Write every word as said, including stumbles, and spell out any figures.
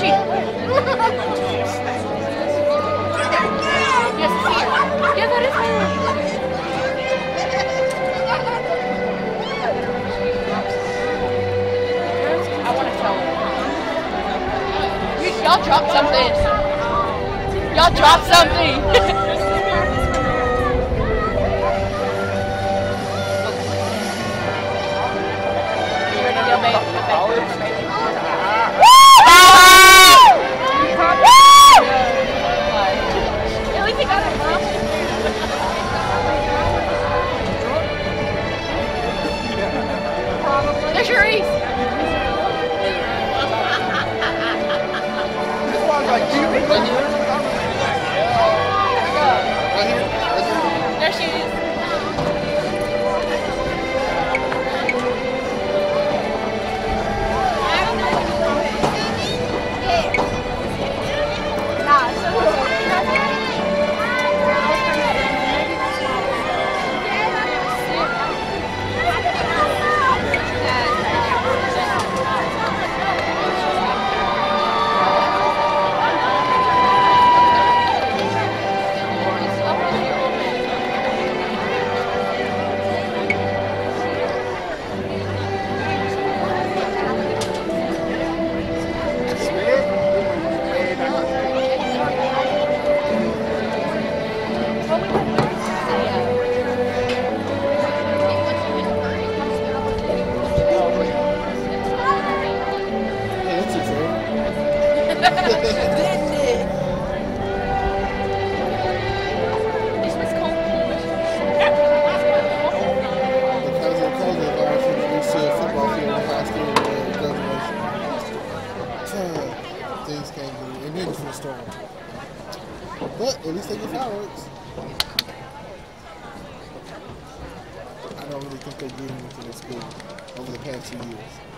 cheating. Yes, it's here. Yeah, that is Haley. I want to tell her. Y'all dropped something. Y'all dropped something. There's your Reese. There she is. Things can't be, and then it's for the storm. But at least they get fireworks. I don't really think they're getting into this big over the past two years.